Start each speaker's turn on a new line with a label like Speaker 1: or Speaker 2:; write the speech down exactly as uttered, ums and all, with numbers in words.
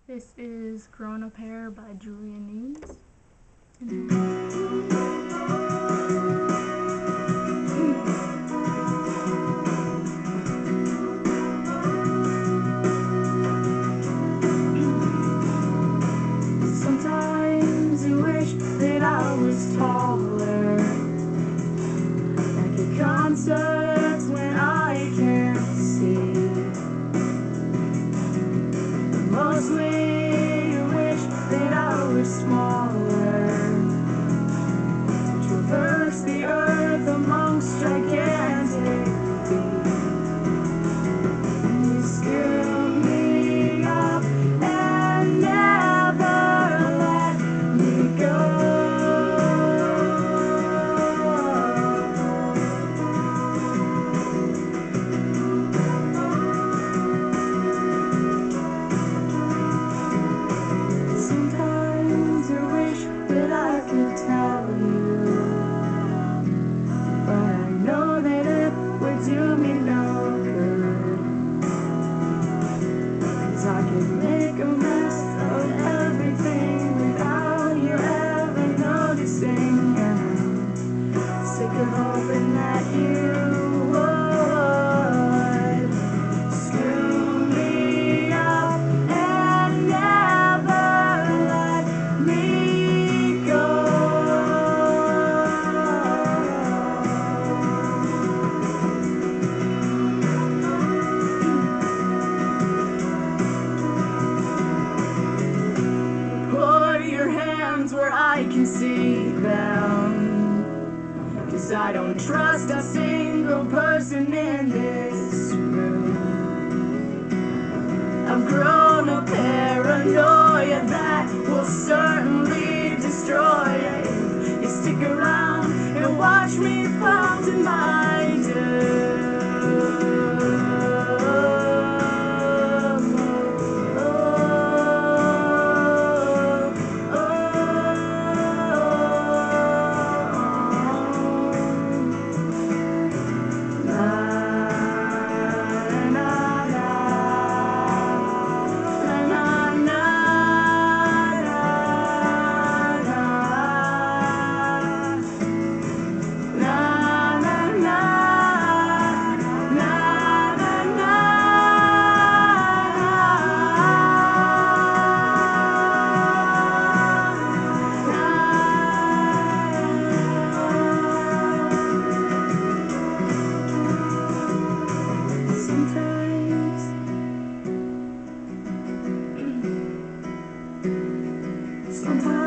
Speaker 1: This is Grown Up Hair by Julian Nunes. Sometimes you wish that I was taller, like at concerts when I can't see. Mostly you wish that I was smaller, to traverse the earth amongst gigantic beasts. You scoop me up and never let me go. Sometimes you wish that I could tell you, but I know that it would do me no good, 'cause I can make a mess of everything without you ever noticing, and I'm sick of hoping that you would screw me up and never let me go. Put your hands where I can see them, 'cause I don't trust a single person in this room. I've grown a paranoia that will certainly destroy it. You stick around and watch me fall to my doom. Sometimes